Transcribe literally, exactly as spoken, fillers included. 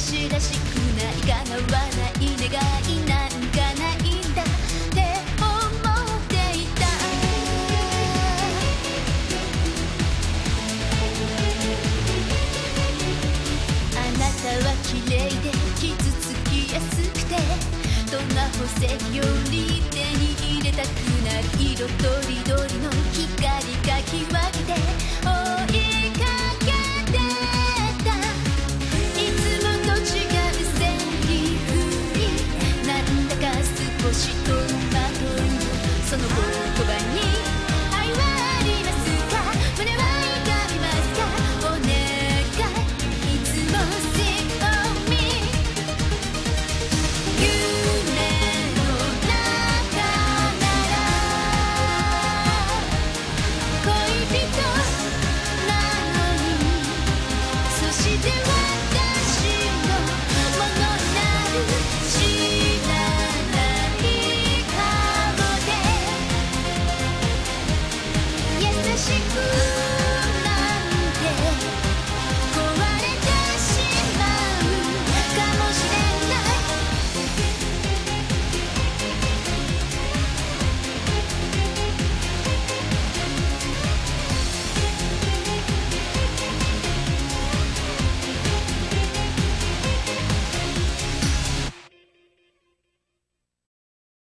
私らしくない叶わない願いなんかないんだって思っていた。あなたは綺麗で傷つきやすくて、どんな宝石より手に入れたくなる色とりどりの光かき分けて